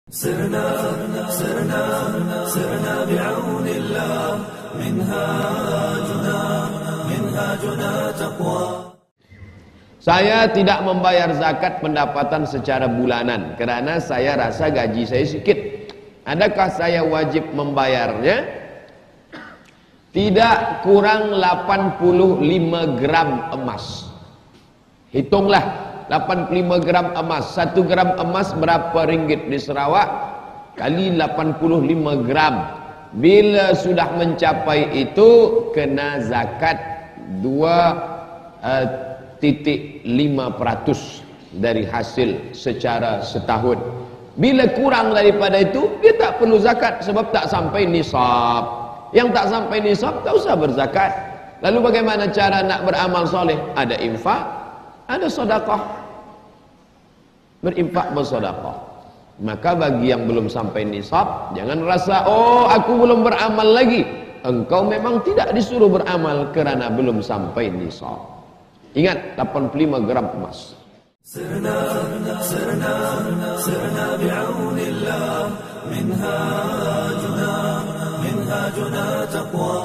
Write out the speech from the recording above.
سرنا بعون الله منهاجنا تقوى. Saya tidak membayar zakat pendapatan secara bulanan kerana saya rasa gaji saya sikit. Adakah saya wajib membayarnya? Tidak kurang 85 gram emas. Hitunglah 85 gram emas. 1 gram emas berapa ringgit di Sarawak? Kali 85 gram. Bila sudah mencapai itu, kena zakat 2.5% dari hasil secara setahun. Bila kurang daripada itu, dia tak perlu zakat sebab tak sampai nisab. Yang tak sampai nisab tak usah berzakat. Lalu bagaimana cara nak beramal soleh? Ada infak, ada sedekah. Berinfak, bersedekah. Maka bagi yang belum sampai nisab, jangan rasa, oh aku belum beramal lagi. Engkau memang tidak disuruh beramal kerana belum sampai nisab. Ingat, 85 gram emas. سرنا بعون الله منهاجنا تقوى.